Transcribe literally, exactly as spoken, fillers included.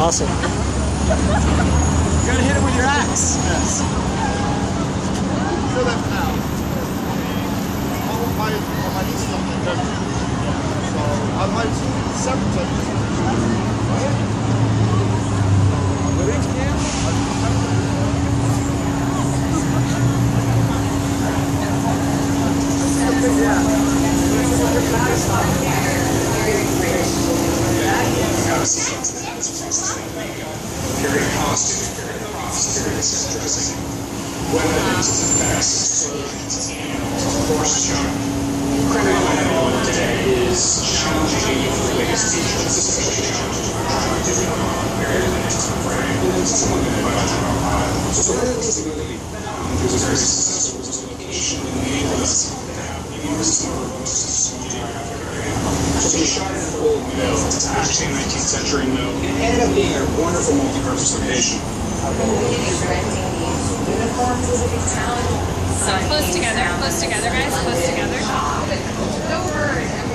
awesome. You gotta hit it with your axe. Yes. Feel that now. My, my niece is like that too. So I might several times. Period costume, period props, period dressing, weapons, effects, horse jump. Criminal today is challenging the biggest teachers, especially challenging productivity on very limited time frame, and someone that invited on our pile. So where was it really? It was very successful. It was a location in the neighborhood. It was more most So we shot in an old mill, actually a nineteenth century mill. It ended up being a wonderful multi-purpose location. So close together, close together, guys, close together.